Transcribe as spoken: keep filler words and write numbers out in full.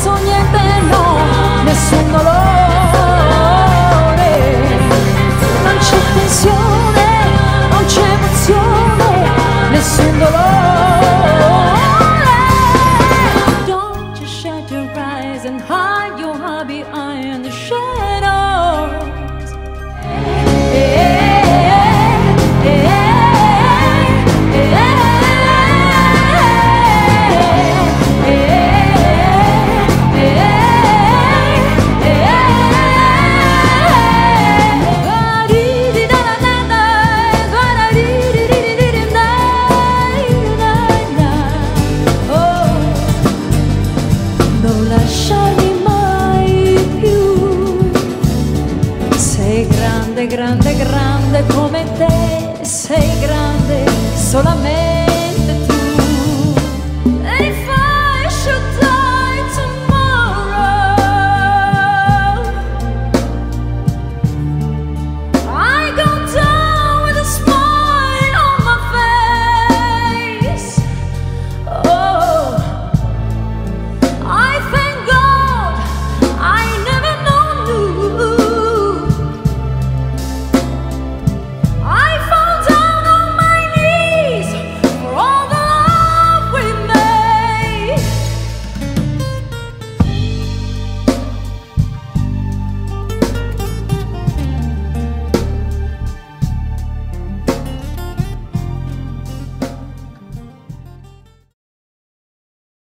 adesso niente, no, nessun dolore, non c'è tensione, non c'è emozione, nessun dolore. Don't just shut your eyes and hide your heart behind the shadows. Non lasciarmi mai più. Sei grande, grande, grande come te, sei grande solamente.